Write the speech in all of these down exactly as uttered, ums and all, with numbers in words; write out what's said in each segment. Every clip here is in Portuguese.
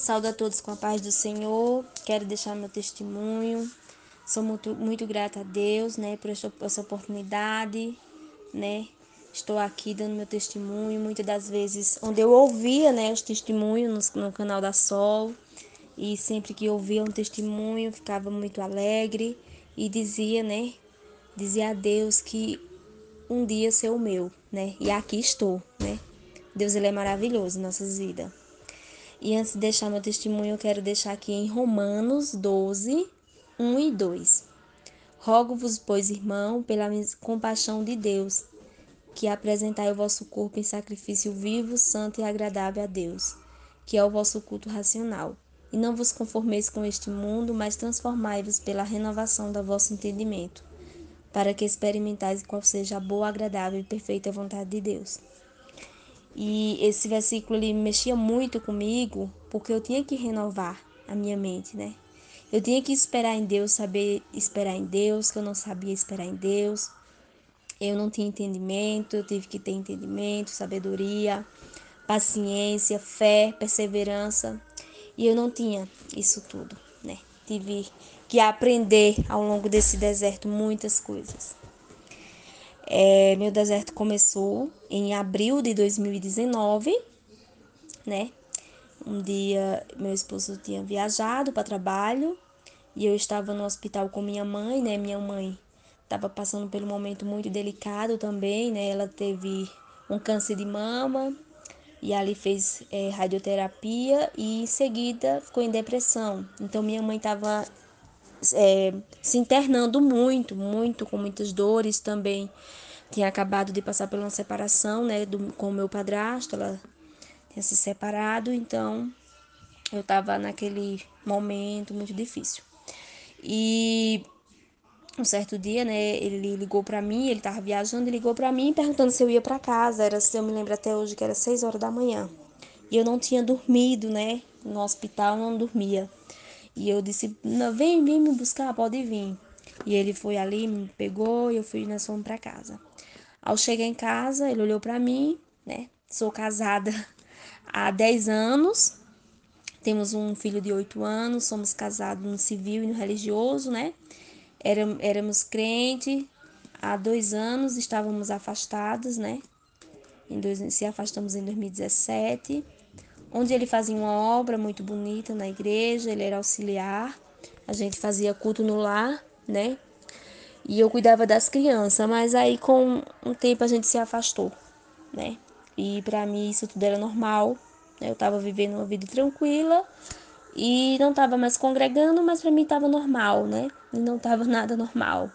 Saúdo a todos com a paz do Senhor. Quero deixar meu testemunho. Sou muito, muito grata a Deus, né, por essa, essa oportunidade, né. Estou aqui dando meu testemunho. Muitas das vezes, onde eu ouvia, né, os testemunhos no, no canal da Sol, e sempre que eu ouvia um testemunho, ficava muito alegre e dizia, né, dizia a Deus que um dia ser o meu, né. E aqui estou, né. Deus, ele é maravilhoso em nossas vidas. E antes de deixar meu testemunho, eu quero deixar aqui em Romanos doze, um e dois. Rogo-vos, pois, irmão, pela compaixão de Deus, que apresentai o vosso corpo em sacrifício vivo, santo e agradável a Deus, que é o vosso culto racional. E não vos conformeis com este mundo, mas transformai-vos pela renovação do vosso entendimento, para que experimentais qual seja a boa, agradável e perfeita vontade de Deus. E esse versículo ele mexia muito comigo, porque eu tinha que renovar a minha mente, né? Eu tinha que esperar em Deus, saber esperar em Deus, que eu não sabia esperar em Deus. Eu não tinha entendimento, eu tive que ter entendimento, sabedoria, paciência, fé, perseverança. E eu não tinha isso tudo, né? Tive que aprender ao longo desse deserto muitas coisas. É, meu deserto começou em abril de dois mil e dezenove, né? Um dia meu esposo tinha viajado para trabalho e eu estava no hospital com minha mãe, né? Minha mãe estava passando por um momento muito delicado também, né? Ela teve um câncer de mama e ali fez é, radioterapia e em seguida ficou em depressão. Então minha mãe estava é, se internando muito, muito, com muitas dores também. Tinha acabado de passar por uma separação, né, do, com o meu padrasto, ela tinha se separado, então eu estava naquele momento muito difícil. E um certo dia, né, ele ligou para mim, ele estava viajando e ligou para mim perguntando se eu ia para casa. Era, se eu me lembro até hoje, que era seis horas da manhã. E eu não tinha dormido, né, no hospital, não dormia. E eu disse, não, vem, vem me buscar, pode vir. E ele foi ali, me pegou e eu fui, nós fomos para casa. Ao chegar em casa, ele olhou para mim, né, sou casada há dez anos, temos um filho de oito anos, somos casados no civil e no religioso, né? Éramos crentes, há dois anos estávamos afastados, né? Em dois, se afastamos em dois mil e dezessete, onde ele fazia uma obra muito bonita na igreja, ele era auxiliar, a gente fazia culto no lar, né? E eu cuidava das crianças, mas aí com um tempo a gente se afastou, né? E pra mim isso tudo era normal, né? Eu tava vivendo uma vida tranquila e não tava mais congregando, mas pra mim tava normal, né? E não tava nada normal.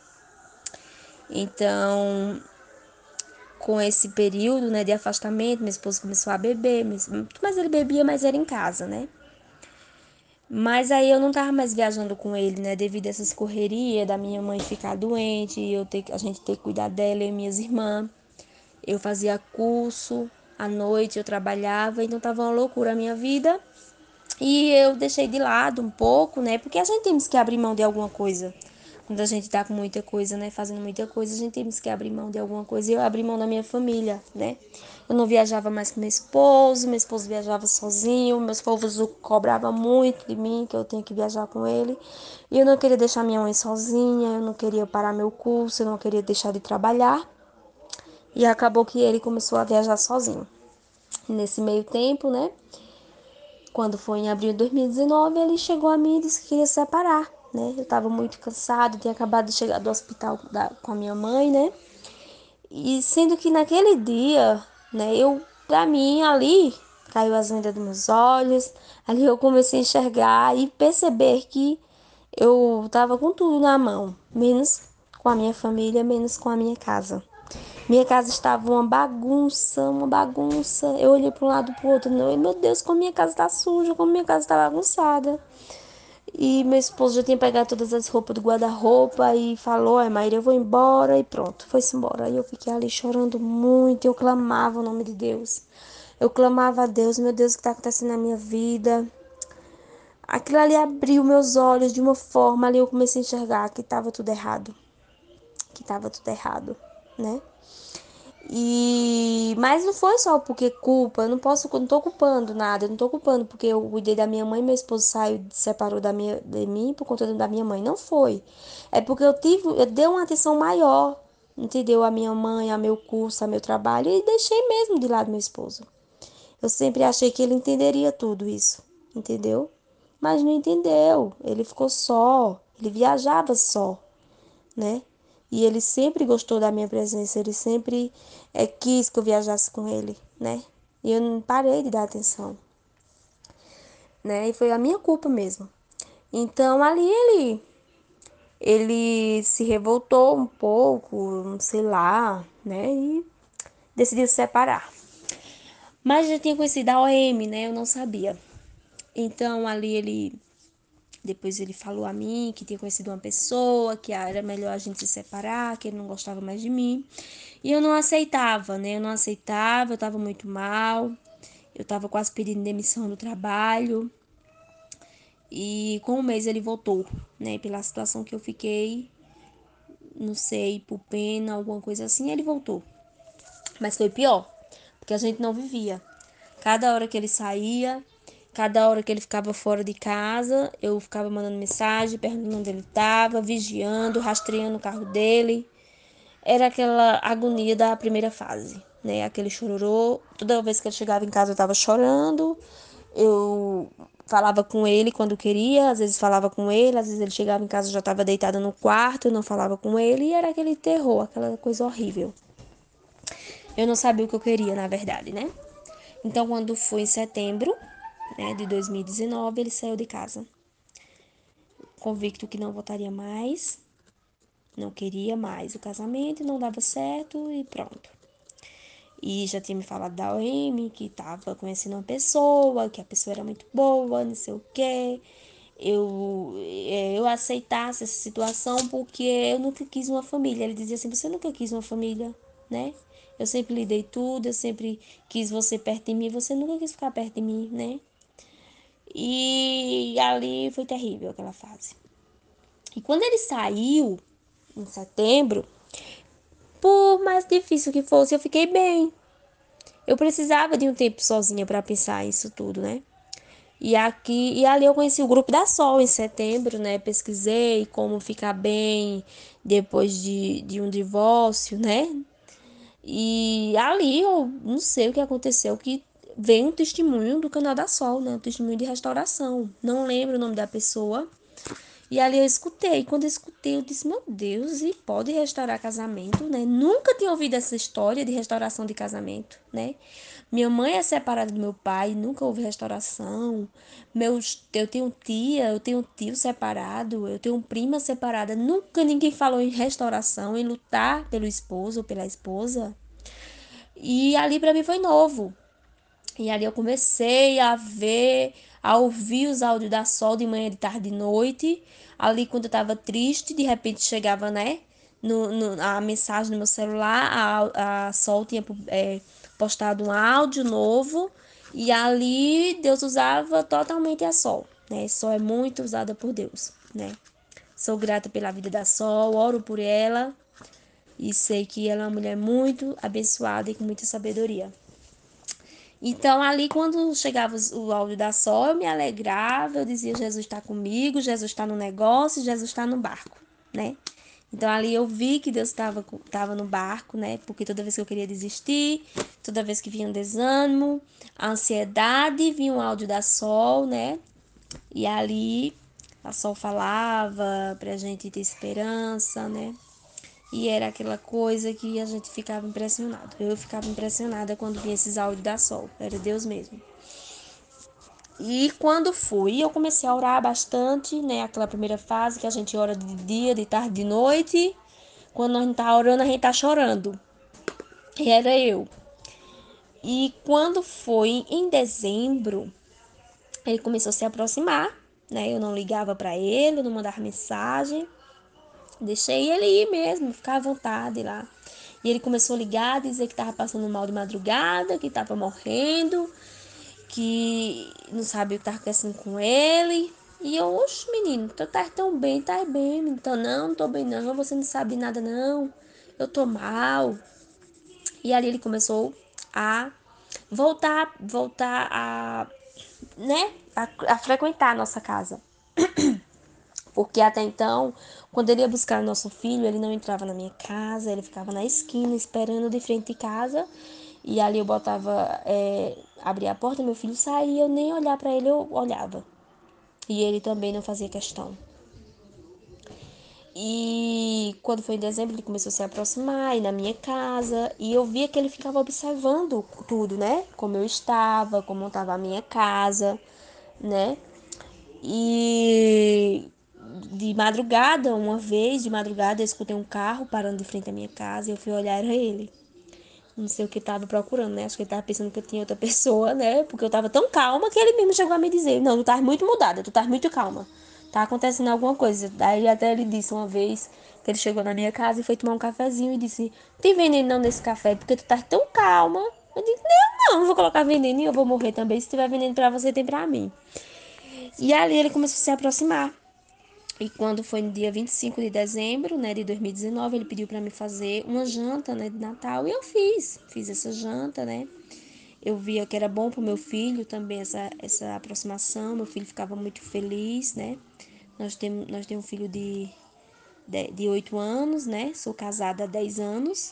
Então, com esse período, né, de afastamento, meu esposo começou a beber, mas ele bebia, mas era em casa, né? Mas aí eu não tava mais viajando com ele, né, devido a essas correrias da minha mãe ficar doente, e eu ter, a gente ter que cuidar dela e minhas irmãs. Eu fazia curso, à noite eu trabalhava, então tava uma loucura a minha vida. E eu deixei de lado um pouco, né, porque a gente temos que abrir mão de alguma coisa. Quando a gente tá com muita coisa, né, fazendo muita coisa, a gente temos que abrir mão de alguma coisa. E eu abri mão da minha família, né. Eu não viajava mais com meu esposo, meu esposo viajava sozinho, meus povos cobravam muito de mim, que eu tinha que viajar com ele. E eu não queria deixar minha mãe sozinha, eu não queria parar meu curso, eu não queria deixar de trabalhar. E acabou que ele começou a viajar sozinho. Nesse meio tempo, né, quando foi em abril de dois mil e dezenove, ele chegou a mim e disse que queria se separar, né? Eu estava muito cansado, tinha acabado de chegar do hospital da, com a minha mãe, né? E sendo que naquele dia, né, eu, pra mim, ali, caiu as vendas dos meus olhos, ali eu comecei a enxergar e perceber que eu tava com tudo na mão, menos com a minha família, menos com a minha casa. Minha casa estava uma bagunça, uma bagunça. Eu olhei para um lado para o outro, não, meu Deus, como minha casa está suja, como minha casa está bagunçada. E meu esposo já tinha pegado todas as roupas do guarda-roupa e falou: "Ai, Maíra, eu vou embora", e pronto, foi-se embora. Aí eu fiquei ali chorando muito, eu clamava o nome de Deus. Eu clamava a Deus, meu Deus, o que está acontecendo na minha vida? Aquilo ali abriu meus olhos de uma forma, ali eu comecei a enxergar que estava tudo errado. Que estava tudo errado, né? E mas não foi só porque culpa, eu não posso, eu não tô culpando nada, eu não tô culpando porque eu cuidei da minha mãe, meu esposo saiu, separou da minha, de mim por conta da minha mãe, não foi. É porque eu tive, eu dei uma atenção maior, entendeu? A minha mãe, a meu curso, a meu trabalho e deixei mesmo de lado meu esposo. Eu sempre achei que ele entenderia tudo isso, entendeu? Mas não entendeu, ele ficou só, ele viajava só, né? E ele sempre gostou da minha presença, ele sempre é, quis que eu viajasse com ele, né? E eu não parei de dar atenção, né? E foi a minha culpa mesmo. Então ali ele ele se revoltou um pouco, sei lá, né? E decidiu se separar. Mas já tinha conhecido a O M, né? Eu não sabia. Então ali ele depois ele falou a mim que tinha conhecido uma pessoa, que era melhor a gente se separar, que ele não gostava mais de mim. E eu não aceitava, né? Eu não aceitava, eu tava muito mal. Eu tava quase pedindo demissão do trabalho. E com um mês ele voltou, né? Pela situação que eu fiquei, não sei, por pena, alguma coisa assim, ele voltou. Mas foi pior, porque a gente não vivia. Cada hora que ele saía, cada hora que ele ficava fora de casa, eu ficava mandando mensagem, perguntando onde ele estava, vigiando, rastreando o carro dele. Era aquela agonia da primeira fase, né? Aquele chororô. Toda vez que ele chegava em casa eu estava chorando. Eu falava com ele quando queria, às vezes falava com ele, às vezes ele chegava em casa e já estava deitada no quarto, eu não falava com ele, e era aquele terror, aquela coisa horrível. Eu não sabia o que eu queria, na verdade, né? Então, quando foi em setembro, né, de dois mil e dezenove, ele saiu de casa, convicto que não voltaria mais, não queria mais o casamento, não dava certo e pronto. E já tinha me falado da O M, que tava conhecendo uma pessoa, que a pessoa era muito boa, não sei o quê. Eu, é, eu aceitasse essa situação porque eu nunca quis uma família. Ele dizia assim, você nunca quis uma família, né? Eu sempre lhe dei tudo, eu sempre quis você perto de mim, você nunca quis ficar perto de mim, né? E ali foi terrível aquela fase. E quando ele saiu, em setembro, por mais difícil que fosse, eu fiquei bem. Eu precisava de um tempo sozinha para pensar isso tudo, né? E aqui e ali eu conheci o grupo da Sol em setembro, né? Pesquisei como ficar bem depois de, de um divórcio, né? E ali eu não sei o que aconteceu, que veio um testemunho do canal da Sol, né? Um testemunho de restauração. Não lembro o nome da pessoa. E ali eu escutei. Quando eu escutei, eu disse, meu Deus, e pode restaurar casamento, né? Nunca tinha ouvido essa história de restauração de casamento, né? Minha mãe é separada do meu pai, nunca houve restauração. Meus, eu tenho tia, eu tenho tio separado, eu tenho prima separada. Nunca ninguém falou em restauração, em lutar pelo esposo ou pela esposa. E ali para mim foi novo. E ali eu comecei a ver, a ouvir os áudios da Sol de manhã, de tarde, de noite. Ali quando eu tava triste, de repente chegava, né? No, no, a mensagem no meu celular, a, a Sol tinha é, postado um áudio novo. E ali Deus usava totalmente a Sol, né? Sol é muito usada por Deus, né? Sou grata pela vida da Sol, oro por ela. E sei que ela é uma mulher muito abençoada e com muita sabedoria. Então, ali, quando chegava o áudio da Sol, eu me alegrava, eu dizia: Jesus está comigo, Jesus está no negócio, Jesus está no barco, né? Então, ali eu vi que Deus estava tava no barco, né? Porque toda vez que eu queria desistir, toda vez que vinha um desânimo, a ansiedade, vinha um áudio da Sol, né? E ali a Sol falava pra gente ter esperança, né? E era aquela coisa que a gente ficava impressionado. Eu ficava impressionada quando vinha esses áudios da Sol. Era Deus mesmo. E quando fui, eu comecei a orar bastante, né? Aquela primeira fase que a gente ora de dia, de tarde, de noite. Quando nós não tá orando, a gente tá chorando. E era eu. E quando foi em dezembro, ele começou a se aproximar, né? Eu não ligava para ele, eu não mandava mensagem. Deixei ele ir mesmo, ficar à vontade lá. E ele começou a ligar, dizer que estava passando mal de madrugada, que estava morrendo, que não sabia o que estava acontecendo com ele. E eu, oxe, menino, tu tá tão bem, tá bem. Então, não, não tô bem não, você não sabe nada não. Eu tô mal. E ali ele começou a voltar, voltar a, né, a, a frequentar a nossa casa. Porque até então, quando ele ia buscar o nosso filho, ele não entrava na minha casa, ele ficava na esquina esperando de frente de casa. E ali eu botava, é, abria a porta, meu filho saía, eu nem olhar para ele, eu olhava. E ele também não fazia questão. E quando foi em dezembro, ele começou a se aproximar, ir na minha casa. E eu via que ele ficava observando tudo, né? Como eu estava, como estava a minha casa, né? E de madrugada, uma vez, de madrugada, eu escutei um carro parando de frente à minha casa. E eu fui olhar, era ele. Não sei o que ele tava procurando, né? Acho que ele tava pensando que eu tinha outra pessoa, né? Porque eu tava tão calma que ele mesmo chegou a me dizer: Não, tu tá muito mudada, tu tá muito calma. Tá acontecendo alguma coisa. Daí até ele disse uma vez que ele chegou na minha casa e foi tomar um cafezinho e disse: Tem veneno não nesse café? Porque tu tá tão calma. Eu disse: Não, não, não vou colocar veneno e eu vou morrer também. Se tiver veneno pra você, tem pra mim. E ali ele começou a se aproximar. E quando foi no dia vinte e cinco de dezembro, né, de dois mil e dezenove, ele pediu para me fazer uma janta, né, de Natal, e eu fiz. Fiz essa janta, né? Eu via que era bom pro meu filho também essa essa aproximação. Meu filho ficava muito feliz, né? Nós temos nós temos um filho de de, de oito anos, né? Sou casada há dez anos.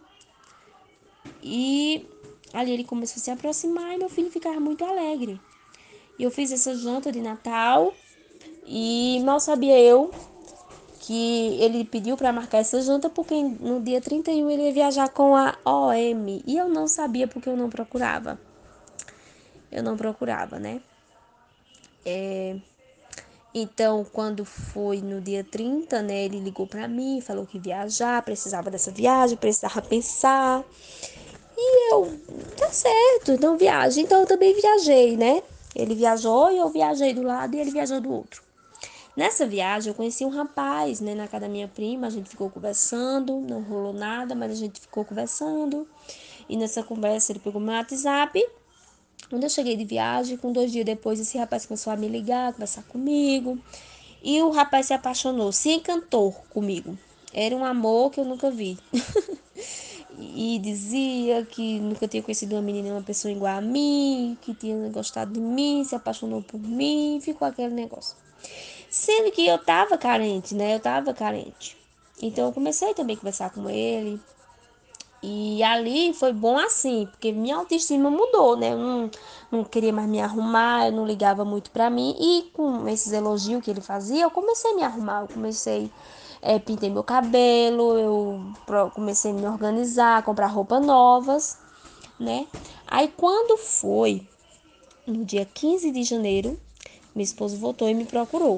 E ali ele começou a se aproximar e meu filho ficava muito alegre. E eu fiz essa janta de Natal e mal sabia eu que ele pediu para marcar essa janta porque no dia trinta e um ele ia viajar com a O M e eu não sabia porque eu não procurava. Eu não procurava, né? É, então, quando foi no dia trinta, né, ele ligou para mim, falou que ia viajar, precisava dessa viagem, precisava pensar. E eu, tá certo, então viaja. Então eu também viajei, né? Ele viajou e eu viajei do lado e ele viajou do outro. Nessa viagem eu conheci um rapaz, né, na casa da minha prima, a gente ficou conversando, não rolou nada, mas a gente ficou conversando. E nessa conversa ele pegou meu WhatsApp. Quando eu cheguei de viagem, com dois dias depois, esse rapaz começou a me ligar, conversar comigo. E o rapaz se apaixonou, se encantou comigo. Era um amor que eu nunca vi. E dizia que nunca tinha conhecido uma menina, uma pessoa igual a mim, que tinha gostado de mim, se apaixonou por mim, ficou aquele negócio. Sendo que eu tava carente, né? Eu tava carente. Então eu comecei também a conversar com ele. E ali foi bom assim, porque minha autoestima mudou, né? Eu não, não queria mais me arrumar, eu não ligava muito pra mim. E com esses elogios que ele fazia, eu comecei a me arrumar. Eu comecei, é, pintei meu cabelo, eu comecei a me organizar, comprar roupas novas, né? Aí quando foi no dia quinze de janeiro, meu esposo voltou e me procurou.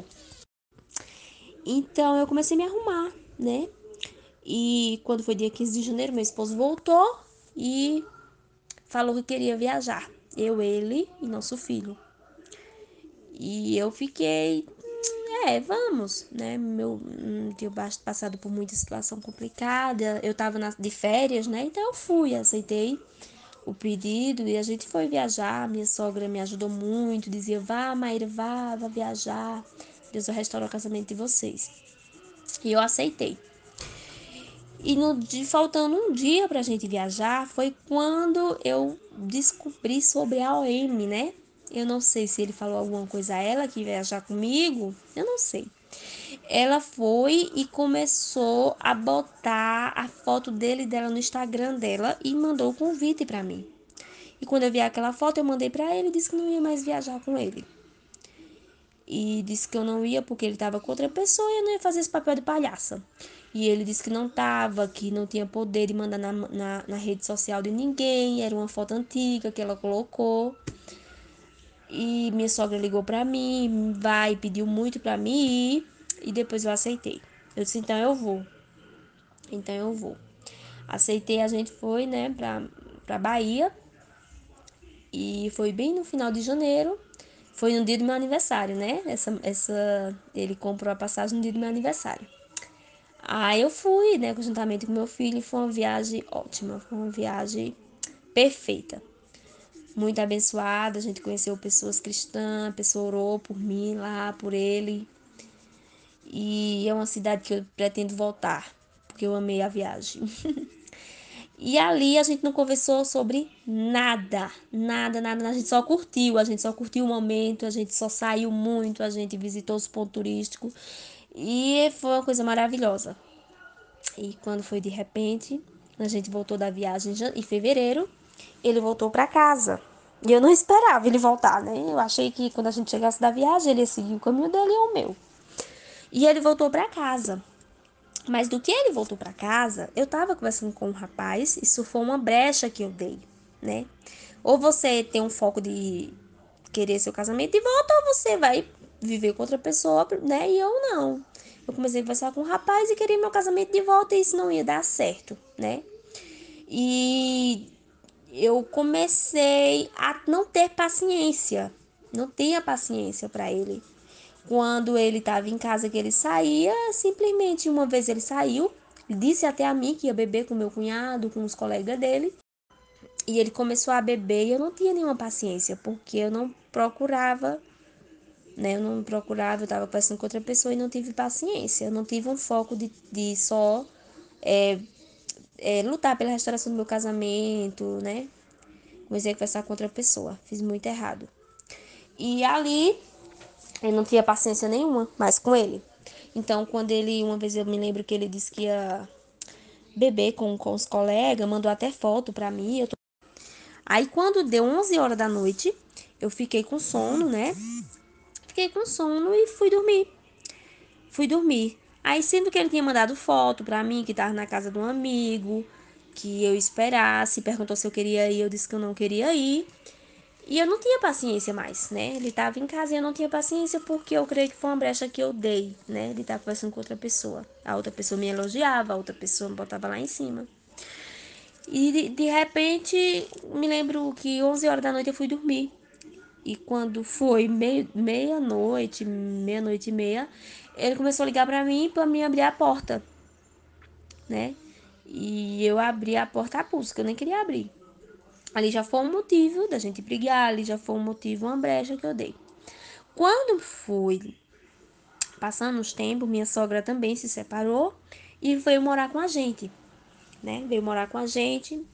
Então eu comecei a me arrumar, né? E quando foi dia quinze de janeiro, meu esposo voltou e falou que queria viajar. Eu, ele e nosso filho. E eu fiquei, é, vamos, né? Meu, hum, tinha passado por muita situação complicada. Eu tava na, de férias, né? Então eu fui, aceitei o pedido e a gente foi viajar. Minha sogra me ajudou muito, dizia: vá, Maíra, vá, vá viajar. Deus vai restaurar o casamento de vocês. E eu aceitei. E no dia, faltando um dia pra gente viajar, foi quando eu descobri sobre a O M, né? Eu não sei se ele falou alguma coisa a ela que ia viajar comigo, eu não sei. Ela foi e começou a botar a foto dele e dela no Instagram dela e mandou o convite pra mim. E quando eu vi aquela foto, eu mandei pra ele e disse que não ia mais viajar com ele. E disse que eu não ia porque ele estava com outra pessoa e eu não ia fazer esse papel de palhaça. E ele disse que não tava, que não tinha poder de mandar na, na, na rede social de ninguém, era uma foto antiga que ela colocou. E minha sogra ligou pra mim, vai, pediu muito pra mim ir, e depois eu aceitei. Eu disse: então eu vou. Então eu vou. Aceitei, a gente foi, né, pra, pra Bahia. E foi bem no final de janeiro. Foi no dia do meu aniversário, né? Essa, essa, ele comprou a passagem no dia do meu aniversário. Aí eu fui, né, conjuntamente com meu filho. Foi uma viagem ótima. Foi uma viagem perfeita. Muito abençoada. A gente conheceu pessoas cristãs. A pessoa orou por mim lá, por ele. E é uma cidade que eu pretendo voltar. Porque eu amei a viagem. E ali a gente não conversou sobre nada, nada, nada. A gente só curtiu, a gente só curtiu o momento, a gente só saiu muito, a gente visitou os pontos turísticos. E foi uma coisa maravilhosa. E quando foi de repente, a gente voltou da viagem em fevereiro, ele voltou para casa. E eu não esperava ele voltar, né? Eu achei que quando a gente chegasse da viagem, ele ia seguir o caminho dele e o meu. E ele voltou para casa. Mas do que ele voltou para casa, eu tava conversando com um rapaz, isso foi uma brecha que eu dei, né? Ou você tem um foco de querer seu casamento de volta, ou você vai viver com outra pessoa, né? E eu não. Eu comecei a conversar com um rapaz e queria meu casamento de volta e isso não ia dar certo, né? E eu comecei a não ter paciência, não tinha paciência para ele. Quando ele estava em casa que ele saía, simplesmente uma vez ele saiu, disse até a mim que ia beber com meu cunhado, com os colegas dele, e ele começou a beber e eu não tinha nenhuma paciência, porque eu não procurava, né? Eu não procurava, eu estava conversando com outra pessoa e não tive paciência, eu não tive um foco de, de só é, é, lutar pela restauração do meu casamento, né? Comecei a conversar com outra pessoa, fiz muito errado. E ali eu não tinha paciência nenhuma mais com ele. Então, quando ele, uma vez eu me lembro que ele disse que ia beber com, com os colegas, mandou até foto pra mim. Eu tô... Aí, quando deu onze horas da noite, eu fiquei com sono, né? Fiquei com sono e fui dormir. Fui dormir. Aí, sendo que ele tinha mandado foto pra mim, que tava na casa de um amigo, que eu esperasse, perguntou se eu queria ir, eu disse que eu não queria ir. E eu não tinha paciência mais, né? Ele tava em casa e eu não tinha paciência porque eu creio que foi uma brecha que eu dei, né? Ele tava conversando com outra pessoa. A outra pessoa me elogiava, a outra pessoa me botava lá em cima. E de, de repente, me lembro que onze horas da noite eu fui dormir. E quando foi meia-noite, meia-noite e meia, ele começou a ligar pra mim pra mim abrir a porta, né? E eu abri a porta a pulso, que eu nem queria abrir. Ali já foi um motivo da gente brigar, ali já foi um motivo, uma brecha que eu dei. Quando foi passando os tempos, minha sogra também se separou e veio morar com a gente, né? Veio morar com a gente.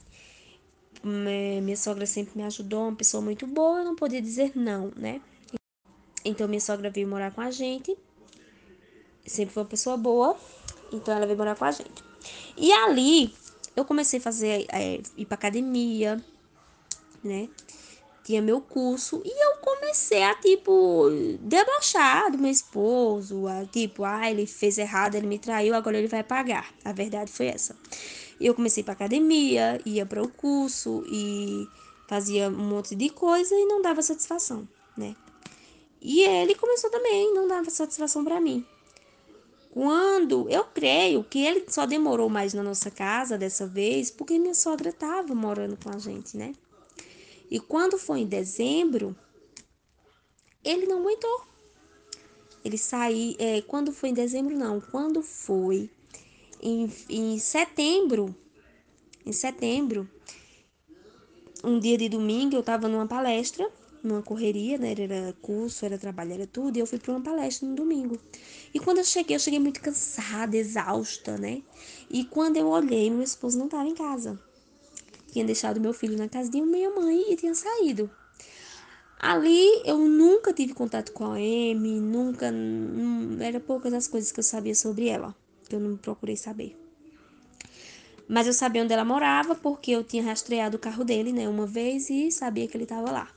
Minha sogra sempre me ajudou, uma pessoa muito boa, eu não podia dizer não, né? Então minha sogra veio morar com a gente, sempre foi uma pessoa boa, então ela veio morar com a gente. E ali eu comecei a fazer, é, ir pra academia, né? Tinha meu curso e eu comecei a, tipo, debochar do meu esposo, a, tipo, ah, ele fez errado, ele me traiu, agora ele vai pagar. A verdade foi essa. Eu comecei pra academia, ia para o curso e fazia um monte de coisa e não dava satisfação, né? E ele começou também, não dava satisfação para mim. Quando eu creio que ele só demorou mais na nossa casa dessa vez porque minha sogra tava morando com a gente, né? E quando foi em dezembro, ele não aguentou. Ele saiu. É, quando foi em dezembro, não. Quando foi em, em setembro. Em setembro, um dia de domingo, eu tava numa palestra, numa correria, né? Era curso, era trabalho, era tudo. E eu fui para uma palestra no domingo. E quando eu cheguei, eu cheguei muito cansada, exausta, né? E quando eu olhei, meu esposo não tava em casa. Tinha deixado meu filho na casa de minha mãe e tinha saído. Ali eu nunca tive contato com a Amy, nunca. Não, era poucas as coisas que eu sabia sobre ela, que eu não procurei saber. Mas eu sabia onde ela morava porque eu tinha rastreado o carro dele, né, uma vez e sabia que ele estava lá.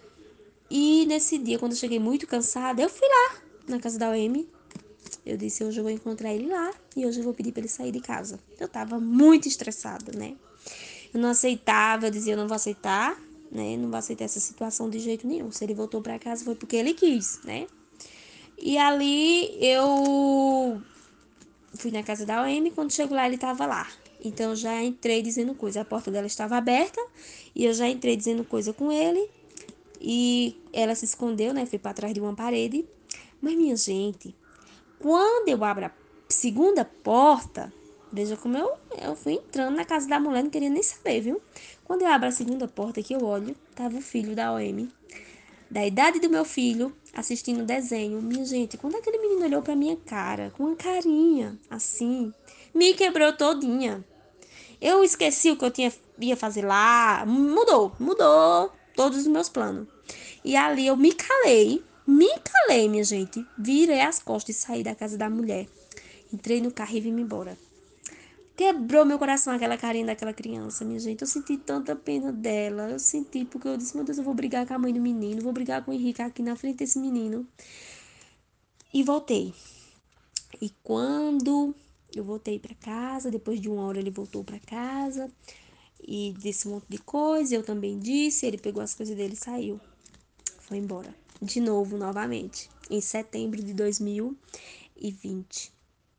E nesse dia, quando eu cheguei muito cansada, eu fui lá na casa da Amy. Eu disse, hoje eu vou encontrar ele lá e hoje eu vou pedir para ele sair de casa. Eu tava muito estressada, né? Eu não aceitava, eu dizia, eu não vou aceitar, né? Não vou aceitar essa situação de jeito nenhum. Se ele voltou para casa foi porque ele quis, né? E ali eu fui na casa da O M, quando chego lá ele estava lá. Então eu já entrei dizendo coisa, a porta dela estava aberta e eu já entrei dizendo coisa com ele e ela se escondeu, né? Foi para trás de uma parede. Mas minha gente, quando eu abro a segunda porta, veja como eu, eu fui entrando na casa da mulher, não queria nem saber, viu? Quando eu abro a segunda porta que eu olho, tava o filho da O M, da idade do meu filho, assistindo o desenho. Minha gente, quando aquele menino olhou pra minha cara, com uma carinha assim, me quebrou todinha. Eu esqueci o que eu tinha, ia fazer lá. Mudou, mudou todos os meus planos. E ali eu me calei, me calei, minha gente. Virei as costas e saí da casa da mulher. Entrei no carro e vim embora. Quebrou meu coração aquela carinha daquela criança, minha gente. Eu senti tanta pena dela. Eu senti porque eu disse, meu Deus, eu vou brigar com a mãe do menino. Vou brigar com o Henrique aqui na frente desse menino. E voltei. E quando eu voltei para casa, depois de uma hora ele voltou para casa e disse um monte de coisa, eu também disse, ele pegou as coisas dele e saiu. Foi embora. De novo, novamente, em setembro de dois mil e vinte.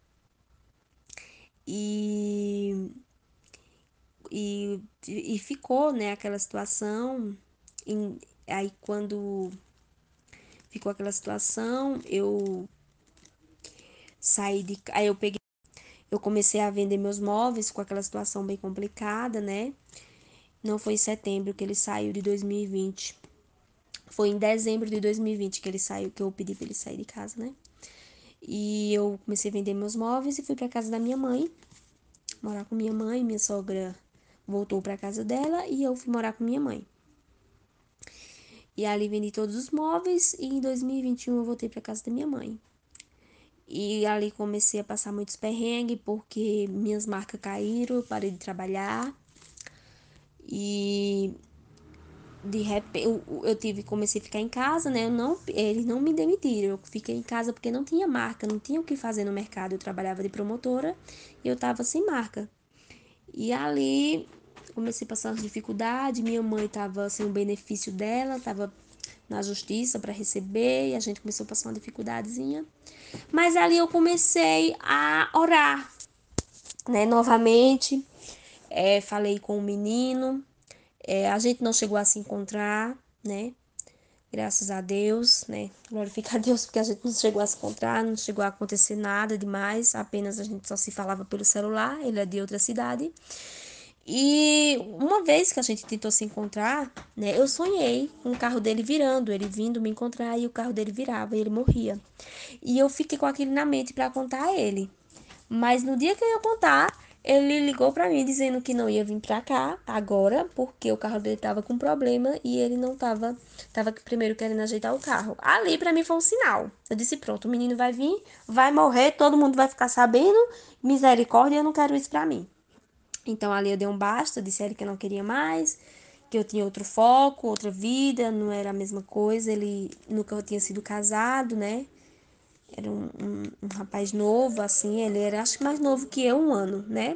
E, e, e ficou, né, aquela situação. Em, aí quando ficou aquela situação, eu saí de. Aí eu peguei. Eu comecei a vender meus móveis com aquela situação bem complicada, né? Não foi em setembro que ele saiu de dois mil e vinte. Foi em dezembro de dois mil e vinte que ele saiu, que eu pedi para ele sair de casa, né? E eu comecei a vender meus móveis e fui para casa da minha mãe, morar com minha mãe. Minha sogra voltou para casa dela e eu fui morar com minha mãe. E ali vendi todos os móveis e em dois mil e vinte e um eu voltei para casa da minha mãe. E ali comecei a passar muitos perrengues porque minhas marcas caíram, eu parei de trabalhar. E de repente eu, eu tive comecei a ficar em casa, né? Eu não, eles não me demitiram. Eu fiquei em casa porque não tinha marca, não tinha o que fazer no mercado. Eu trabalhava de promotora e eu tava sem marca. E ali comecei a passar as dificuldades. Minha mãe tava sem o benefício dela, tava na justiça para receber e a gente começou a passar uma dificuldadezinha. Mas ali eu comecei a orar, né? Novamente, é, falei com o menino. É, a gente não chegou a se encontrar, né? Graças a Deus, né? Glorificar a Deus porque a gente não chegou a se encontrar, não chegou a acontecer nada demais, apenas a gente só se falava pelo celular, ele é de outra cidade. E uma vez que a gente tentou se encontrar, né, eu sonhei com o carro dele virando, ele vindo me encontrar e o carro dele virava e ele morria. E eu fiquei com aquilo na mente para contar a ele. Mas no dia que eu ia contar, ele ligou para mim dizendo que não ia vir para cá agora, porque o carro dele tava com problema e ele não tava, tava primeiro querendo ajeitar o carro. Ali para mim foi um sinal. Eu disse, pronto, o menino vai vir, vai morrer, todo mundo vai ficar sabendo. Misericórdia, eu não quero isso para mim. Então ali eu dei um basta, disse a ele que eu não queria mais, que eu tinha outro foco, outra vida, não era a mesma coisa. Ele nunca tinha sido casado, né? Era um, um, um rapaz novo, assim, ele era acho que mais novo que eu, um ano, né?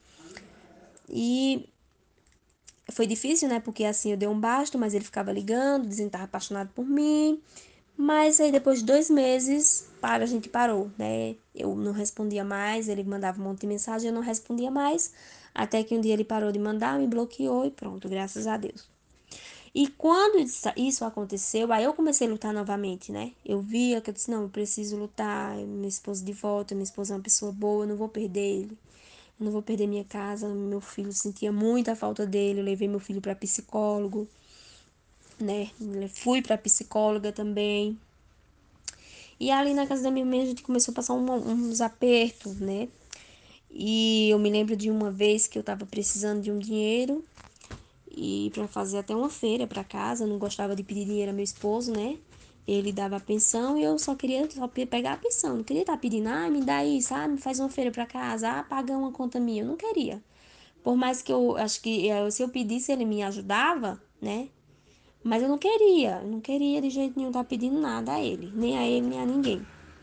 E foi difícil, né? Porque assim eu dei um basta, mas ele ficava ligando, dizendo que estava apaixonado por mim. Mas aí depois de dois meses, para, a gente parou, né? Eu não respondia mais, ele mandava um monte de mensagem, eu não respondia mais. Até que um dia ele parou de mandar, me bloqueou e pronto, graças a Deus. E quando isso aconteceu, aí eu comecei a lutar novamente, né? Eu via que eu disse, não, eu preciso lutar, minha esposa de volta, minha esposa é uma pessoa boa, eu não vou perder ele. Eu não vou perder minha casa, meu filho sentia muita falta dele, eu levei meu filho para psicólogo, né? Fui para psicóloga também. E ali na casa da minha mãe a gente começou a passar um, uns apertos, né? E eu me lembro de uma vez que eu tava precisando de um dinheiro e para fazer até uma feira para casa, eu não gostava de pedir dinheiro a meu esposo, né? Ele dava a pensão e eu só queria só pegar a pensão, não queria estar pedindo, ah, me dá isso, ah, me faz uma feira para casa, ah, paga uma conta minha, eu não queria. Por mais que eu acho que se eu pedisse ele me ajudava, né? Mas eu não queria, eu não queria de jeito nenhum estar pedindo nada a ele, nem a ele, nem a ninguém.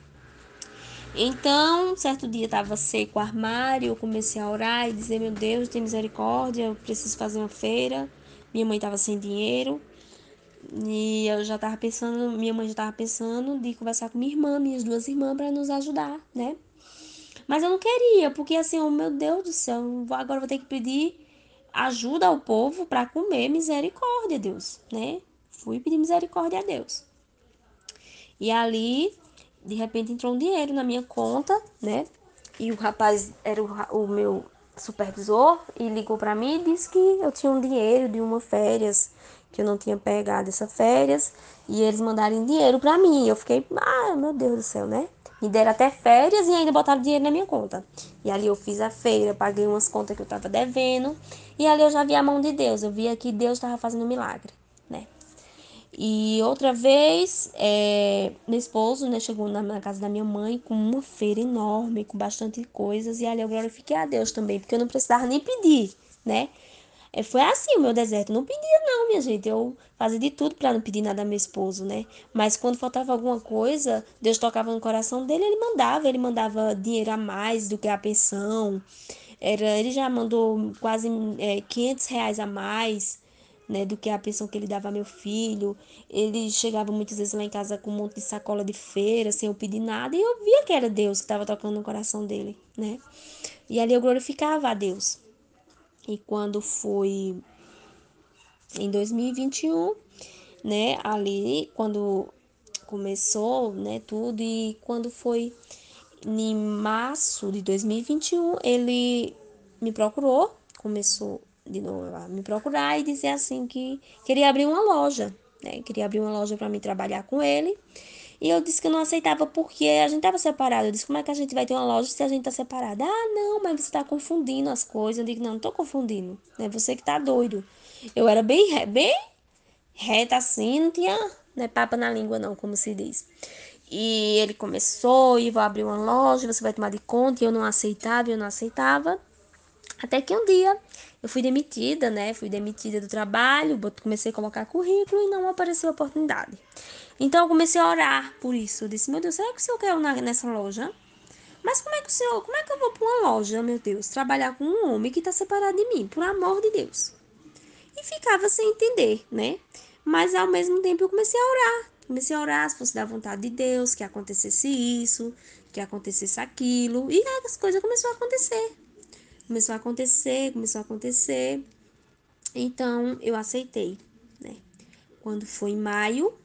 Então, certo dia estava seco o armário, eu comecei a orar e dizer, meu Deus, tem misericórdia, eu preciso fazer uma feira. Minha mãe estava sem dinheiro e eu já estava pensando, minha mãe já estava pensando de conversar com minha irmã, minhas duas irmãs, para nos ajudar, né? Mas eu não queria, porque assim, oh, meu Deus do céu, agora eu vou ter que pedir ajuda ao povo para comer, misericórdia, Deus, né? Fui pedir misericórdia a Deus. E ali, de repente, entrou um dinheiro na minha conta, né? E o rapaz era o, o meu supervisor e ligou para mim e disse que eu tinha um dinheiro de uma férias, que eu não tinha pegado essa férias, e eles mandaram dinheiro para mim. Eu fiquei, ah, meu Deus do céu, né? Me deram até férias e ainda botaram dinheiro na minha conta. E ali eu fiz a feira, paguei umas contas que eu tava devendo. E ali eu já vi a mão de Deus. Eu via que Deus estava fazendo um milagre, né? E outra vez, é, meu esposo, né, chegou na, na casa da minha mãe com uma feira enorme, com bastante coisas. E ali eu glorifiquei a Deus também, porque eu não precisava nem pedir, né? É, foi assim o meu deserto. Eu não pedia, não, minha gente. Eu fazia de tudo para não pedir nada ao meu esposo, né? Mas quando faltava alguma coisa, Deus tocava no coração dele, ele mandava. Ele mandava dinheiro a mais do que a pensão. Era, ele já mandou quase é, quinhentos reais a mais, né, do que a pensão que ele dava a meu filho. Ele chegava muitas vezes lá em casa com um monte de sacola de feira, sem eu pedir nada. E eu via que era Deus que estava tocando no coração dele, né? E ali eu glorificava a Deus. E quando foi em dois mil e vinte e um, né, ali quando começou, né, tudo, e quando foi em março de dois mil e vinte e um, ele me procurou, começou de novo a me procurar e dizer assim que queria abrir uma loja, né, queria abrir uma loja para mim trabalhar com ele. E eu disse que eu não aceitava porque a gente tava separado. Eu disse, como é que a gente vai ter uma loja se a gente tá separado? Ah, não, mas você tá confundindo as coisas. Eu digo, não, não tô confundindo. É você que tá doido. Eu era bem, bem reta assim, não tinha, né, papa na língua não, como se diz. E ele começou, e vou abrir uma loja, você vai tomar de conta, e eu não aceitava, eu não aceitava. Até que um dia eu fui demitida, né? Fui demitida do trabalho, comecei a colocar currículo e não apareceu a oportunidade. Então eu comecei a orar por isso. Eu disse, meu Deus, será que o senhor quer ir nessa loja? Mas como é que o senhor, como é que eu vou para uma loja, meu Deus, trabalhar com um homem que está separado de mim, por amor de Deus? E ficava sem entender, né? Mas ao mesmo tempo eu comecei a orar. Comecei a orar se fosse da vontade de Deus, que acontecesse isso, que acontecesse aquilo. E as coisas começaram a acontecer. Começou a acontecer, começou a acontecer. Então eu aceitei, né? Quando foi em maio,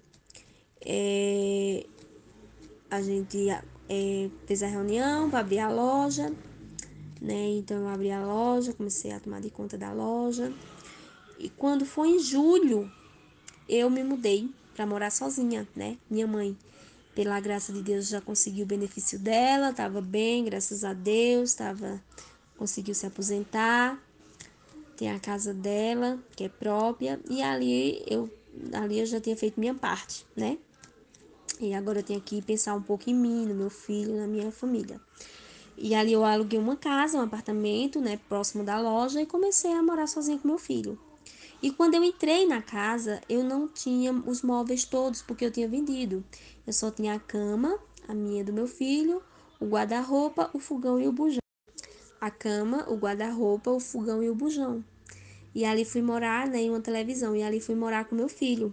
é, a gente é, fez a reunião para abrir a loja, né? Então eu abri a loja, comecei a tomar de conta da loja. E quando foi em julho, eu me mudei para morar sozinha, né? Minha mãe, pela graça de Deus, já conseguiu o benefício dela, estava bem, graças a Deus, tava, conseguiu se aposentar, tem a casa dela, que é própria, e ali eu, ali eu já tinha feito minha parte, né? E agora eu tenho que pensar um pouco em mim, no meu filho, na minha família. E ali eu aluguei uma casa, um apartamento, né, próximo da loja, e comecei a morar sozinha com meu filho. E quando eu entrei na casa, eu não tinha os móveis todos, porque eu tinha vendido. Eu só tinha a cama, a minha e do meu filho, o guarda-roupa, o fogão e o bujão. A cama, o guarda-roupa, o fogão e o bujão. E ali fui morar, né, em uma televisão. E ali fui morar com meu filho.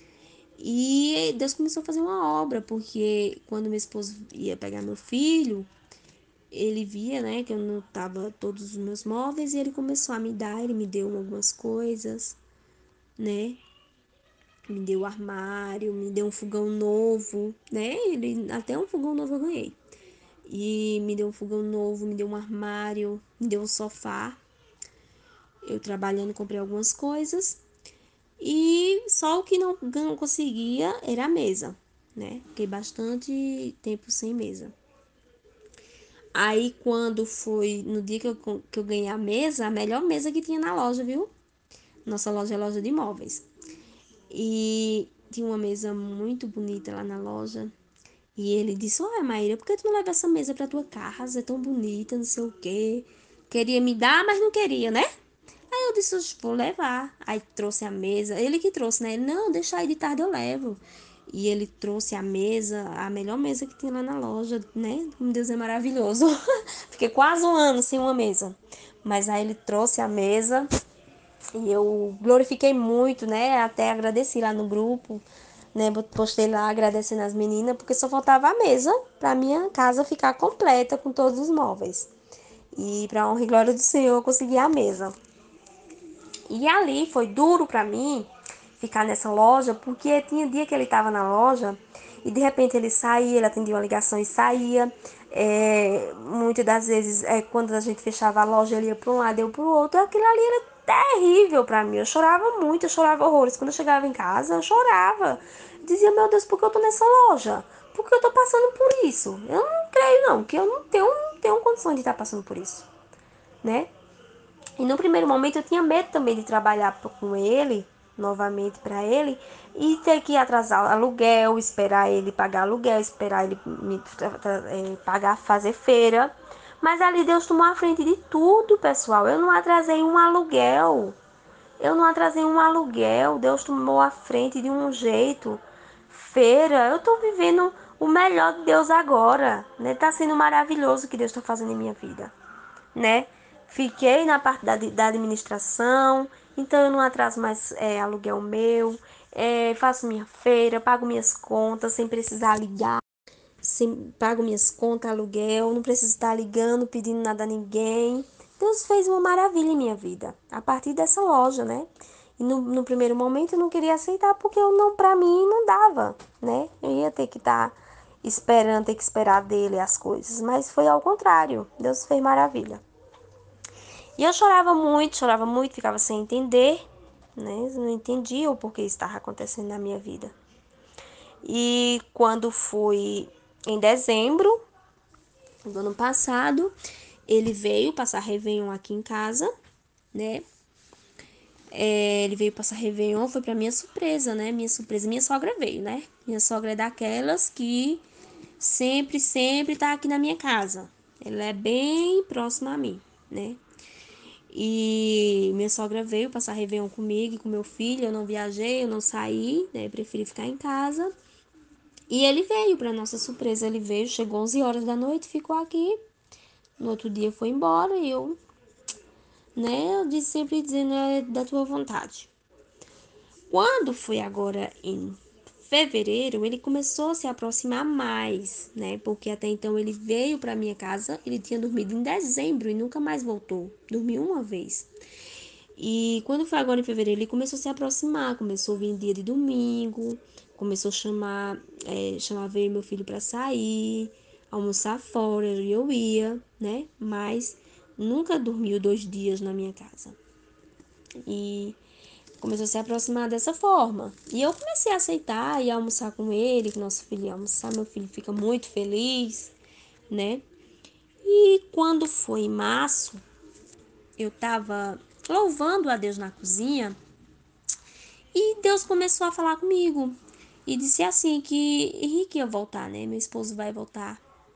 E Deus começou a fazer uma obra, porque quando meu esposo ia pegar meu filho, ele via, né, que eu não tava todos os meus móveis e ele começou a me dar, ele me deu algumas coisas, né? Me deu o armário, me deu um fogão novo, né? Ele, até um fogão novo eu ganhei. E me deu um fogão novo, me deu um armário, me deu um sofá. Eu trabalhando comprei algumas coisas. E só o que não, não conseguia era a mesa, né? Fiquei bastante tempo sem mesa. Aí quando foi no dia que eu, que eu ganhei a mesa, a melhor mesa que tinha na loja, viu? Nossa loja é loja de móveis. E tinha uma mesa muito bonita lá na loja. E ele disse, olha, Maíra, por que tu não leva essa mesa pra tua casa? É tão bonita, não sei o quê. Queria me dar, mas não queria, né? Aí eu disse, "Oxe, vou levar." Aí trouxe a mesa. Ele que trouxe, né? Ele, não, deixa aí de tarde eu levo. E ele trouxe a mesa, a melhor mesa que tinha lá na loja, né? Meu Deus, é maravilhoso. Fiquei quase um ano sem uma mesa. Mas aí ele trouxe a mesa e eu glorifiquei muito, né? Até agradeci lá no grupo, né? Postei lá agradecendo as meninas, porque só faltava a mesa pra minha casa ficar completa com todos os móveis. E pra honra e glória do Senhor, eu consegui a mesa. E ali foi duro pra mim ficar nessa loja, porque tinha dia que ele tava na loja e de repente ele saía, ele atendia uma ligação e saía. É, muitas das vezes, é, quando a gente fechava a loja, ele ia para um lado, eu para o outro. Aquilo ali era terrível pra mim. Eu chorava muito, eu chorava horrores. Quando eu chegava em casa, eu chorava. Eu dizia, meu Deus, por que eu tô nessa loja? Por que porque eu tô passando por isso. Eu não creio, não, que eu não tenho, não tenho condição de estar passando por isso, né? E no primeiro momento eu tinha medo também de trabalhar com ele, novamente para ele, e ter que atrasar aluguel, esperar ele pagar aluguel, esperar ele me, é, pagar, fazer feira. Mas ali Deus tomou a frente de tudo, pessoal. Eu não atrasei um aluguel. Eu não atrasei um aluguel. Deus tomou a frente de um jeito. Feira, eu tô vivendo o melhor de Deus agora, né? Tá sendo maravilhoso o que Deus tá fazendo em minha vida, né? Fiquei na parte da, da administração, então eu não atraso mais é, aluguel meu, é, faço minha feira, pago minhas contas sem precisar ligar, sem, pago minhas contas, aluguel, não preciso estar ligando, pedindo nada a ninguém. Deus fez uma maravilha em minha vida, a partir dessa loja, né? E no, no primeiro momento eu não queria aceitar porque eu não, pra mim não dava, né? Eu ia ter que estar tá esperando, ter que esperar dele as coisas, mas foi ao contrário. Deus fez maravilha. E eu chorava muito, chorava muito, ficava sem entender, né? Eu não entendia o porquê isso estava acontecendo na minha vida. E quando foi em dezembro do ano passado, ele veio passar Réveillon aqui em casa, né? É, ele veio passar Réveillon, foi pra minha surpresa, né? Minha surpresa, minha sogra veio, né? Minha sogra é daquelas que sempre, sempre tá aqui na minha casa. Ela é bem próxima a mim, né? E minha sogra veio passar Réveillon comigo e com meu filho. Eu não viajei, eu não saí, né? Preferi ficar em casa. E ele veio, para nossa surpresa, ele veio, chegou onze horas da noite, ficou aqui. No outro dia foi embora e eu, né? Eu disse sempre dizendo, é da tua vontade. Quando foi agora em fevereiro, ele começou a se aproximar mais, né? Porque até então ele veio para minha casa, ele tinha dormido em dezembro e nunca mais voltou. Dormiu uma vez. E quando foi agora em fevereiro, ele começou a se aproximar, começou a vir dia de domingo, começou a chamar, é, chamava eu e meu filho para sair, almoçar fora, e eu ia, né? Mas nunca dormiu dois dias na minha casa. E começou a se aproximar dessa forma. E eu comecei a aceitar e almoçar com ele, que nosso filho ia almoçar, meu filho fica muito feliz, né? E quando foi em março, eu tava louvando a Deus na cozinha e Deus começou a falar comigo. E disse assim que Henrique ia voltar, né? Meu esposo vai voltar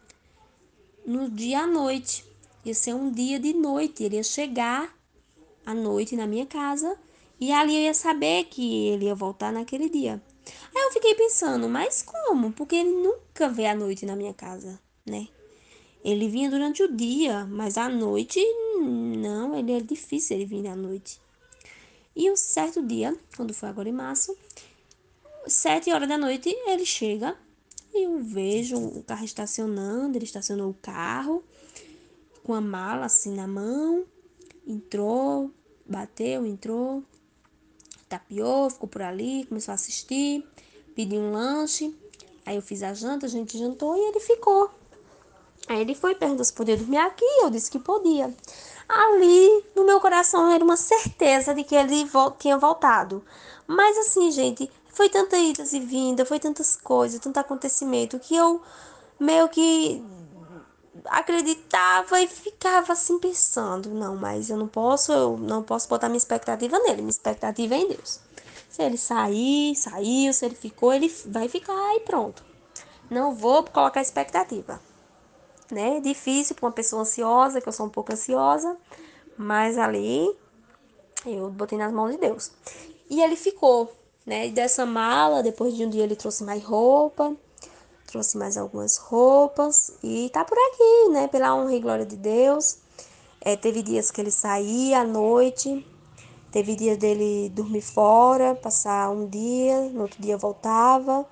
no dia à noite. Ia ser um dia de noite. Ele ia chegar à noite na minha casa e ali eu ia saber que ele ia voltar naquele dia. Aí eu fiquei pensando, mas como? Porque ele nunca vê à noite na minha casa, né? Ele vinha durante o dia, mas à noite não, ele é difícil ele vir à noite. E um certo dia, quando foi agora em março, sete horas da noite, ele chega e eu vejo o carro estacionando, ele estacionou o carro com a mala assim na mão, entrou, bateu, entrou, tapeou, ficou por ali, começou a assistir, pediu um lanche, aí eu fiz a janta, a gente jantou e ele ficou. Aí ele foi e perguntou se podia dormir aqui, eu disse que podia. Ali, no meu coração, era uma certeza de que ele vo- tinha voltado. Mas assim, gente, foi tanta idas e vindas, foi tantas coisas, tanto acontecimento, que eu meio que acreditava e ficava assim pensando, não, mas eu não posso, eu não posso botar minha expectativa nele, minha expectativa é em Deus. Se ele sair, saiu, se ele ficou, ele vai ficar e pronto. Não vou colocar expectativa, né? Difícil para uma pessoa ansiosa, que eu sou um pouco ansiosa, mas ali eu botei nas mãos de Deus. E ele ficou, né? E dessa mala, depois de um dia ele trouxe mais roupa, trouxe mais algumas roupas e tá por aqui, né? Pela honra e glória de Deus. É, teve dias que ele saía à noite, teve dias dele dormir fora, passar um dia, no outro dia voltava.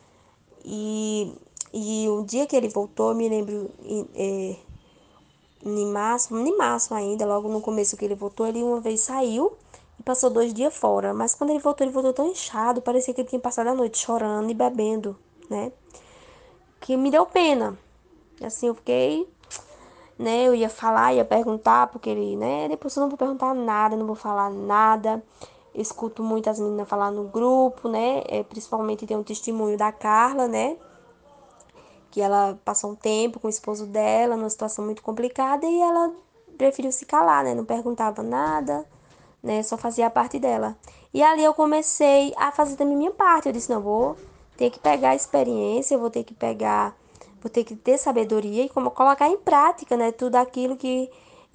E, e o dia que ele voltou, eu me lembro é, em março, em março ainda, logo no começo que ele voltou, ele uma vez saiu e passou dois dias fora. Mas quando ele voltou, ele voltou tão inchado, parecia que ele tinha passado a noite chorando e bebendo, né? Que me deu pena. Assim, eu fiquei, né? Eu ia falar, ia perguntar, porque ele, né? Depois eu não vou perguntar nada, não vou falar nada. Eu escuto muitas meninas falar no grupo, né? É, principalmente tem um testemunho da Carla, né? que ela passou um tempo com o esposo dela, numa situação muito complicada, e ela preferiu se calar, né? Não perguntava nada, né? Só fazia a parte dela. E ali eu comecei a fazer também minha parte. Eu disse, não, vou ter que pegar a experiência, vou ter que pegar, vou ter que ter sabedoria e como colocar em prática, né? Tudo aquilo que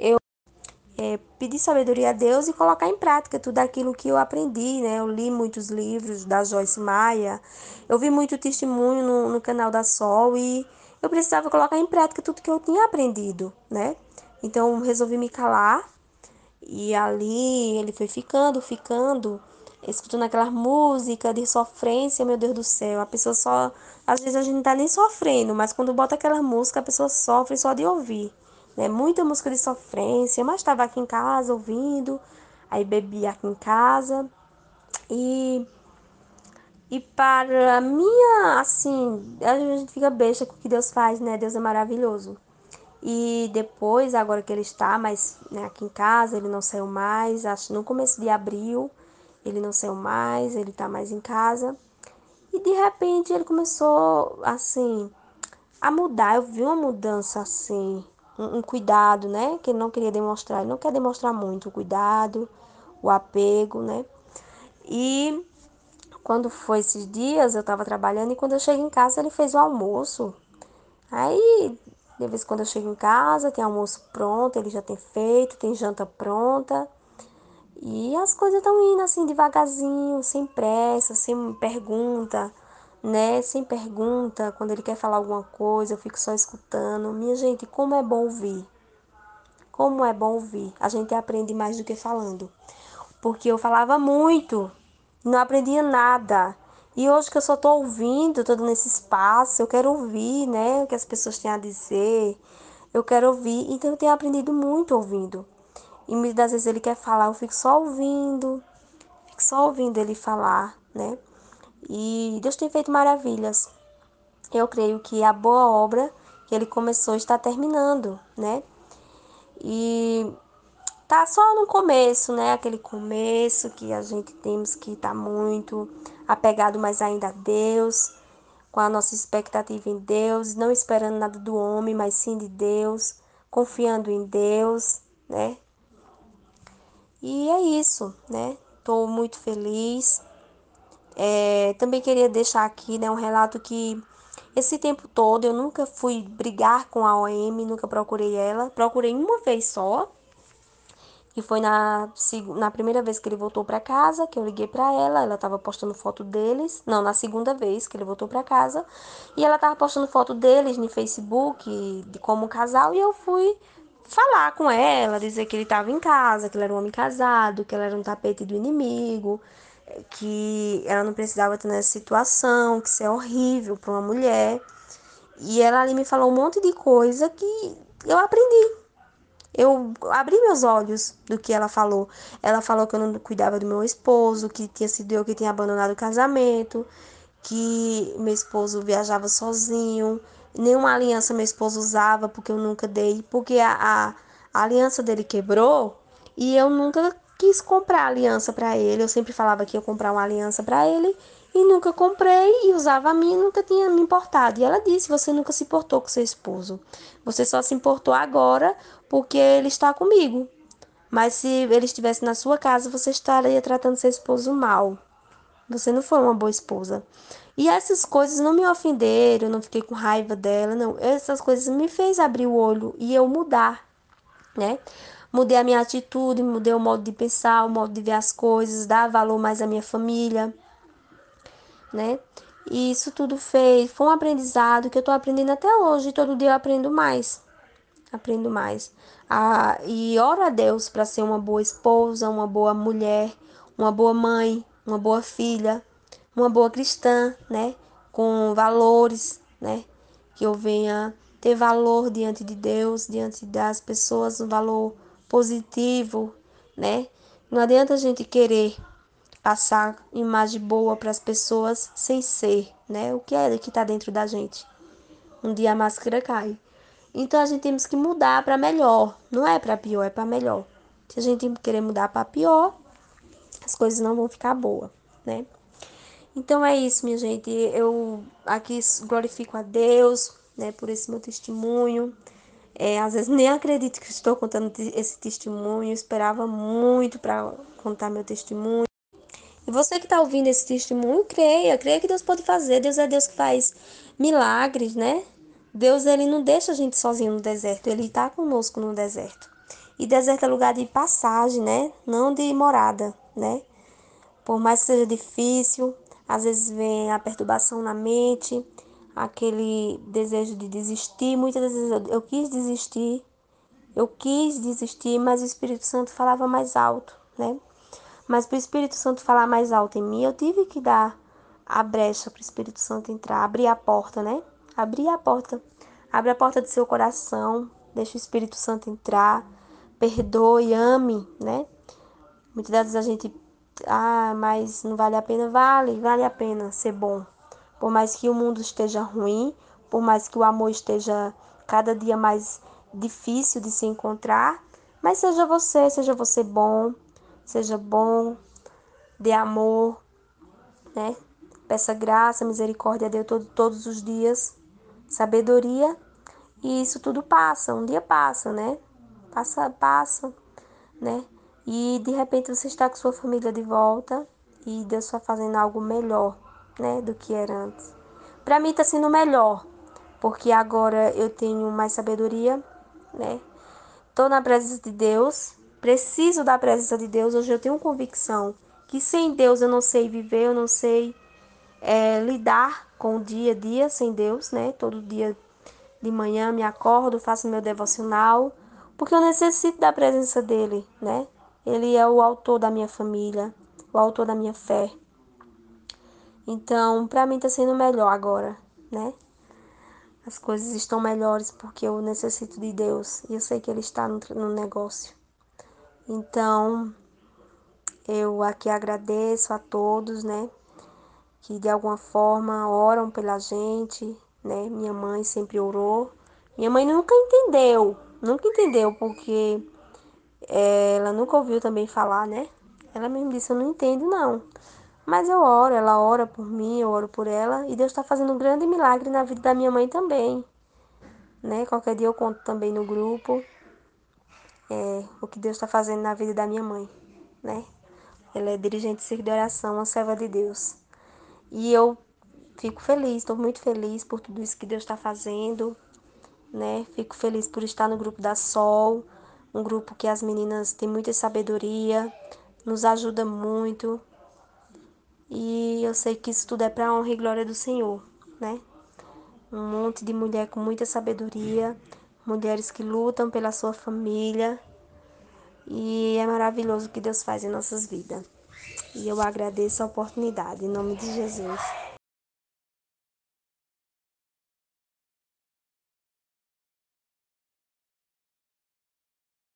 é, pedir sabedoria a Deus e colocar em prática tudo aquilo que eu aprendi, né? Eu li muitos livros da Joyce Meyer, eu vi muito testemunho no, no canal da Sol e eu precisava colocar em prática tudo que eu tinha aprendido, né? Então resolvi me calar e ali ele foi ficando, ficando, escutando aquela música de sofrência, meu Deus do céu, a pessoa só, às vezes a gente não tá nem sofrendo, mas quando bota aquela música a pessoa sofre só de ouvir, né? Muita música de sofrência, mas estava aqui em casa ouvindo, aí bebi aqui em casa e e para minha, assim, a gente fica besta com o que Deus faz, né? Deus é maravilhoso. E depois, agora que ele está mais, né, aqui em casa, ele não saiu mais, acho no começo de abril, ele não saiu mais, ele tá mais em casa. E de repente ele começou, assim, a mudar. Eu vi uma mudança, assim, um, um cuidado, né, que ele não queria demonstrar. Ele não quer demonstrar muito o cuidado, o apego, né. E quando foi esses dias, eu tava trabalhando e quando eu cheguei em casa, ele fez o almoço. Aí, de vez em quando eu chego em casa, tem almoço pronto, ele já tem feito, tem janta pronta. E as coisas estão indo assim devagarzinho, sem pressa, sem pergunta, né? Sem pergunta, quando ele quer falar alguma coisa, eu fico só escutando. Minha gente, como é bom ouvir. Como é bom ouvir. A gente aprende mais do que falando. Porque eu falava muito, não aprendia nada. E hoje que eu só tô ouvindo, tô dando esse espaço, eu quero ouvir, né, o que as pessoas têm a dizer. Eu quero ouvir, então eu tenho aprendido muito ouvindo. E muitas vezes ele quer falar, eu fico só ouvindo, fico só ouvindo ele falar, né? E Deus tem feito maravilhas. Eu creio que a boa obra que ele começou está terminando, né? E tá só no começo, né? Aquele começo que a gente temos que estar tá muito apegado mais ainda a Deus, com a nossa expectativa em Deus, não esperando nada do homem, mas sim de Deus, confiando em Deus, né? E é isso, né? Tô muito feliz. É, também queria deixar aqui, né, um relato que esse tempo todo eu nunca fui brigar com a O M, nunca procurei ela. Procurei uma vez só, que foi na, na primeira vez que ele voltou para casa, que eu liguei para ela, ela tava postando foto deles. Não, na segunda vez que ele voltou para casa, e ela tava postando foto deles no Facebook, de como casal, e eu fui falar com ela, dizer que ele estava em casa, que ele era um homem casado, que ela era um tapete do inimigo, que ela não precisava ter nessa situação, que isso é horrível para uma mulher. E ela ali me falou um monte de coisa que eu aprendi. Eu abri meus olhos do que ela falou. Ela falou que eu não cuidava do meu esposo, que tinha sido eu que tinha abandonado o casamento, que meu esposo viajava sozinho, nenhuma aliança meu esposo usava porque eu nunca dei, porque a, a, a aliança dele quebrou e eu nunca quis comprar aliança para ele. Eu sempre falava que ia comprar uma aliança para ele e nunca comprei e usava a minha e nunca tinha me importado. E ela disse: você nunca se importou com seu esposo, você só se importou agora porque ele está comigo. Mas se ele estivesse na sua casa, você estaria tratando seu esposo mal. Você não foi uma boa esposa. E essas coisas não me ofenderam, eu não fiquei com raiva dela, não. Essas coisas me fez abrir o olho e eu mudar, né? Mudei a minha atitude, mudei o modo de pensar, o modo de ver as coisas, dar valor mais à minha família, né? E isso tudo fez, foi um aprendizado que eu tô aprendendo até hoje, todo dia eu aprendo mais. Aprendo mais. Ah, e oro a Deus para ser uma boa esposa, uma boa mulher, uma boa mãe, uma boa filha, uma boa cristã, né? Com valores, né? Que eu venha ter valor diante de Deus, diante das pessoas, um valor positivo, né? Não adianta a gente querer passar imagem boa para as pessoas sem ser, né? O que é que está dentro da gente? Um dia a máscara cai. Então a gente temos que mudar para melhor, não é para pior, é para melhor. Se a gente querer mudar para pior, as coisas não vão ficar boas, né? Então é isso, minha gente. Eu aqui glorifico a Deus, né, por esse meu testemunho. É, às vezes nem acredito que estou contando esse testemunho, eu esperava muito para contar meu testemunho. E você que está ouvindo esse testemunho, creia, creia que Deus pode fazer. Deus é Deus que faz milagres, né? Deus, ele não deixa a gente sozinho no deserto, ele está conosco no deserto. E deserto é lugar de passagem, né? Não de morada, né? Por mais que seja difícil, às vezes vem a perturbação na mente, aquele desejo de desistir. Muitas vezes eu, eu quis desistir, eu quis desistir, mas o Espírito Santo falava mais alto, né? Mas para o Espírito Santo falar mais alto em mim, eu tive que dar a brecha para o Espírito Santo entrar, abrir a porta, né? Abrir a porta. Abre a porta do seu coração, deixa o Espírito Santo entrar, perdoe, ame, né? Muitas vezes a gente, ah, mas não vale a pena. Vale, vale a pena ser bom. Por mais que o mundo esteja ruim, por mais que o amor esteja cada dia mais difícil de se encontrar, mas seja você, seja você bom, seja bom, dê amor, né? Peça graça, misericórdia a Deus todo, todos os dias, sabedoria, e isso tudo passa, um dia passa, né? Passa, passa, né? E de repente você está com sua família de volta e Deus está fazendo algo melhor, né, do que era antes. Para mim está sendo melhor, porque agora eu tenho mais sabedoria, né? Tô na presença de Deus, preciso da presença de Deus. Hoje eu tenho convicção que sem Deus eu não sei viver, eu não sei é, lidar com o dia a dia sem Deus, né? Todo dia de manhã me acordo, faço meu devocional, porque eu necessito da presença dele, né? Ele é o autor da minha família, o autor da minha fé. Então, para mim tá sendo melhor agora, né? As coisas estão melhores porque eu necessito de Deus e eu sei que ele está no, no negócio. Então, eu aqui agradeço a todos, né? Que de alguma forma oram pela gente, né? Minha mãe sempre orou. Minha mãe nunca entendeu, nunca entendeu porque ela nunca ouviu também falar, né? Ela mesmo disse, eu não entendo não. Mas eu oro, ela ora por mim, eu oro por ela. E Deus está fazendo um grande milagre na vida da minha mãe também, né? Qualquer dia eu conto também no grupo é, o que Deus está fazendo na vida da minha mãe, né? Ela é dirigente de circo de oração, uma serva de Deus. E eu fico feliz, estou muito feliz por tudo isso que Deus está fazendo, né? Fico feliz por estar no grupo da Sol, um grupo que as meninas têm muita sabedoria, nos ajuda muito. E eu sei que isso tudo é para a honra e glória do Senhor, né? Um monte de mulher com muita sabedoria, mulheres que lutam pela sua família. E é maravilhoso o que Deus faz em nossas vidas. E eu agradeço a oportunidade, em nome de Jesus.